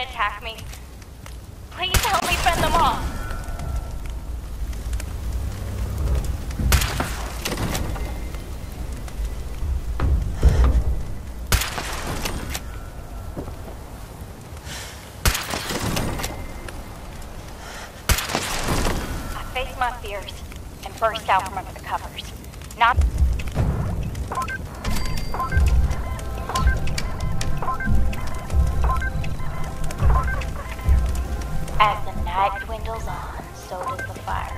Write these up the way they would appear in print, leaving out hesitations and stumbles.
to attack me. Please help me fend them off. I faced my fears and burst out from under the covers. Not as the night dwindles on, so does the fire.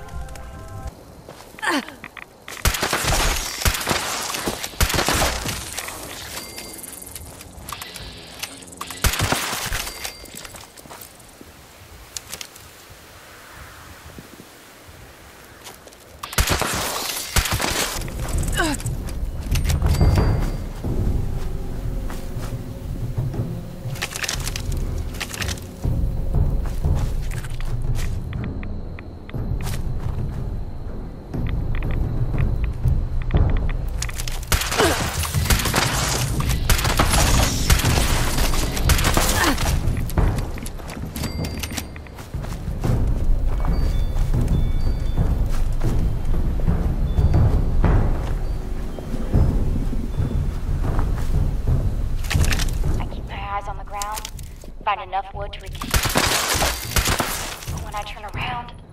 On the ground, find enough wood to reach. But when I turn around,